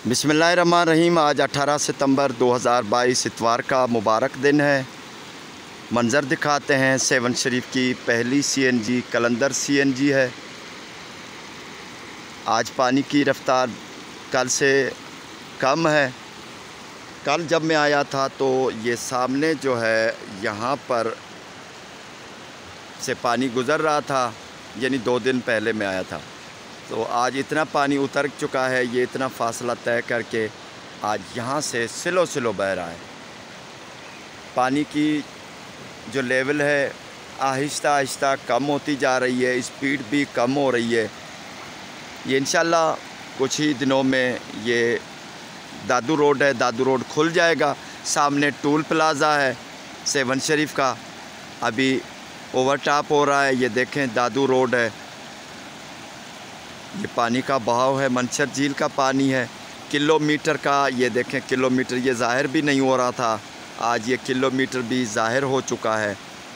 बिस्मिल्लाहिर्रहमानिर्रहीम। आज 18 सितंबर 2022 इतवार का मुबारक दिन है। मंज़र दिखाते हैं। सेवन शरीफ की पहली CNG कलंदर CNG है। आज पानी की रफ़्तार कल से कम है। कल जब मैं आया था तो ये सामने जो है यहाँ पर से पानी गुज़र रहा था, यानी 2 दिन पहले मैं आया था। तो आज इतना पानी उतर चुका है, ये इतना फ़ासला तय करके आज यहाँ से सिलो सिलो बह रहा है। पानी की जो लेवल है आहिस्ता आहिस्ता कम होती जा रही है, स्पीड भी कम हो रही है। ये इंशाल्लाह कुछ ही दिनों में ये दादू रोड है, दादू रोड खुल जाएगा। सामने टूल प्लाज़ा है सेवन शरीफ का, अभी ओवरटॉप हो रहा है। ये देखें दादू रोड है। ये पानी का बहाव है, मंशर झील का पानी है। किलोमीटर का ये देखें, किलोमीटर ये ज़ाहिर भी नहीं हो रहा था, आज ये किलोमीटर भी ज़ाहिर हो चुका है।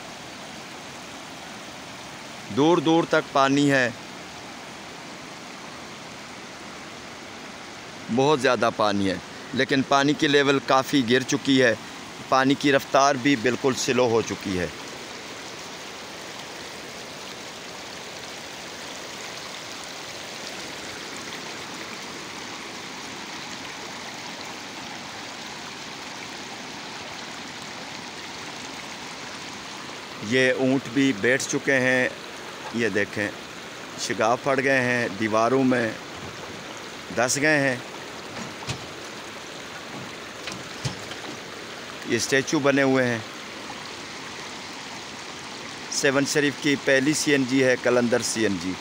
दूर दूर तक पानी है, बहुत ज़्यादा पानी है, लेकिन पानी की लेवल काफ़ी गिर चुकी है। पानी की रफ़्तार भी बिल्कुल स्लो हो चुकी है। ये ऊँट भी बैठ चुके हैं। ये देखें, शिगाफ पड़ गए हैं, दीवारों में धंस गए हैं। ये स्टैचू बने हुए हैं। सेवन शरीफ की पहली CNG है कलंदर CNG।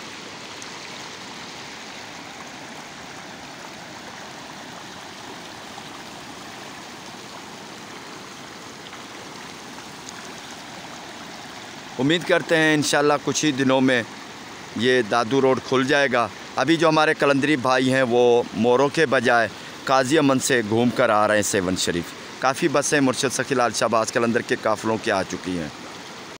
उम्मीद करते हैं इंशाल्लाह कुछ ही दिनों में ये दादू रोड खुल जाएगा। अभी जो हमारे कलंदरी भाई हैं वो मोरों के बजाय काजी अमन से घूम कर आ रहे हैं सेवन शरीफ। काफ़ी बसें मुर्शद शकील आल शहबाज कलंदर के काफ़िलों की आ चुकी हैं।